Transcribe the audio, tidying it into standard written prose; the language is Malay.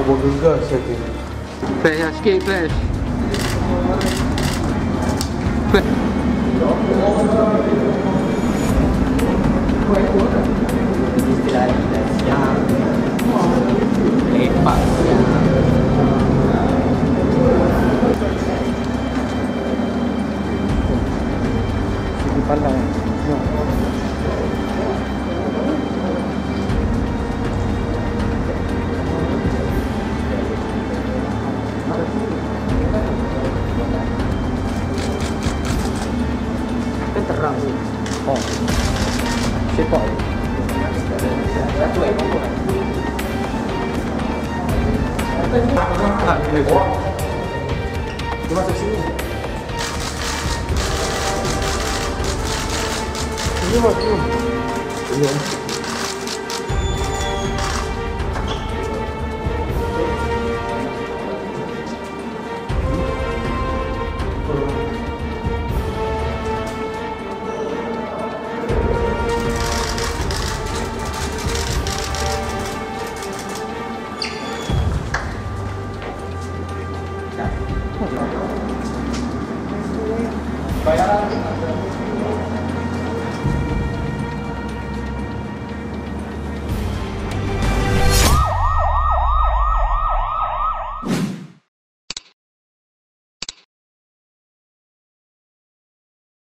bergegas saja. Flash lah sikit, flash. Flash. Lepak siang. Segi pandang. Terang. Oh. Sepak. Satu ekor. Dia masuk sini. Ini masuk. Ini.